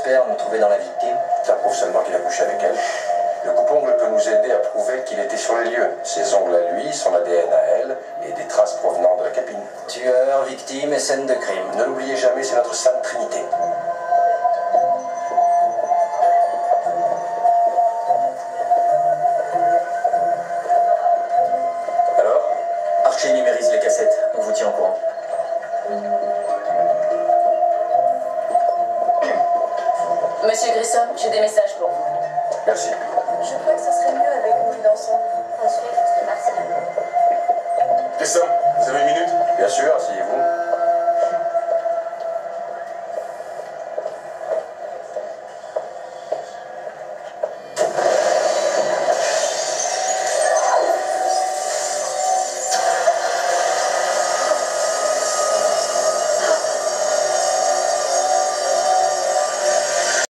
sperme trouvé dans la victime? Ça prouve seulement qu'il a couché avec elle. Le coupe-ongle peut nous aider à prouver qu'il était sur les lieux. Ses ongles à lui, son ADN à elle, et des traces provenant de la cabine. Tueur, victime et scène de crime. Ne l'oubliez jamais, c'est notre sainte trinité. Alors? Archie numérise les cassettes. On vous tient au courant. Monsieur Grissom, j'ai des messages pour vous. Merci. Je crois que ça serait mieux avec nous dansons. Ensuite, c'est Marcel. Grissom, vous avez une minute? Bien sûr, asseyez-vous.